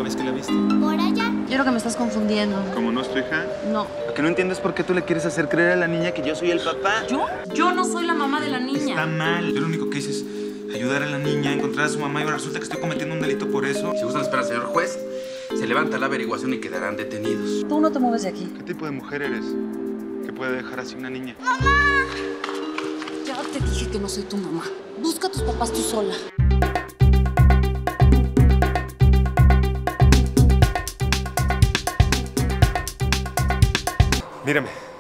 vez que la viste? ¿Por allá? Yo creo que me estás confundiendo. ¿Cómo no es tu hija? No. Lo que no entiendes es por qué tú le quieres hacer creer a la niña que yo soy el papá. ¿Yo? Yo no soy la mamá de la niña. Está mal. Yo lo único que hice es ayudar a la niña a encontrar a su mamá y ahora resulta que estoy cometiendo un delito por eso. Si gustan esperar, señor juez, se levanta la averiguación y quedarán detenidos. Tú no te mueves de aquí. ¿Qué tipo de mujer eres que puede dejar así una niña? Ya te dije que no soy tu mamá. Busca a tus papás tú sola. Mírame.